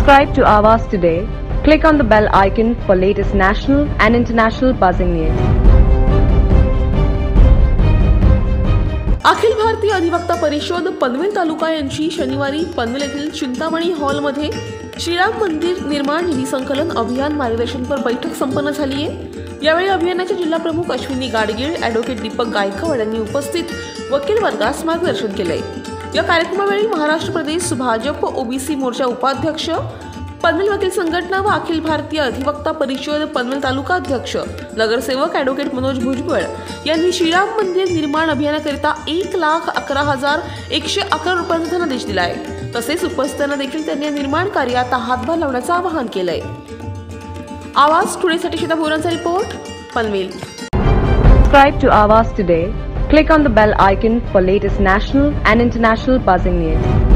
Subscribe to Awaaz today. Click on the bell icon for latest national and international buzzing news. Akhil Bharatiya अधिवक्ता परिषद पनवेल तालुका यांची शनिवारी पनवेल येथील चिंतामणी हॉलमध्ये श्रीराम मंदिर निर्माण निधी संकलन अभियान मार्गदर्शनपर बैठक संपन्न झाली आहे। यावेळी अभियानाचे जिल्हा प्रमुख अश्विनी गाडगीळ, ॲडव्होकेट दीपक गायकवाड यांनी उपस्थित वकील वर्गास मार्गदर्शन केले। या कार्यक्रमावेळी महाराष्ट्र प्रदेश भाजप ओबीसी मोर्चा उपाध्यक्ष, पनवेल वकील संघटना व अखिल भारतीय अधिवक्ता परिषद पनवेल तालुका अध्यक्ष नगरसेवक ॲडव्होकेट मनोज भुजबळ यांनी श्रीराम मंदिर निर्माण अभियानाकरिता 1,11,111 रुपयांचा धनादेश दिला आहे। तसेच उपस्थितांना देखील त्यांनी निर्माण कार्यात हातभार लावण्याचं आवाहन केलंय। आवाज टुडेसाठी श्वेता बोरांचा report, Panvel. Subscribe to Awaaz today. Click on the bell icon for latest national and international buzzing news.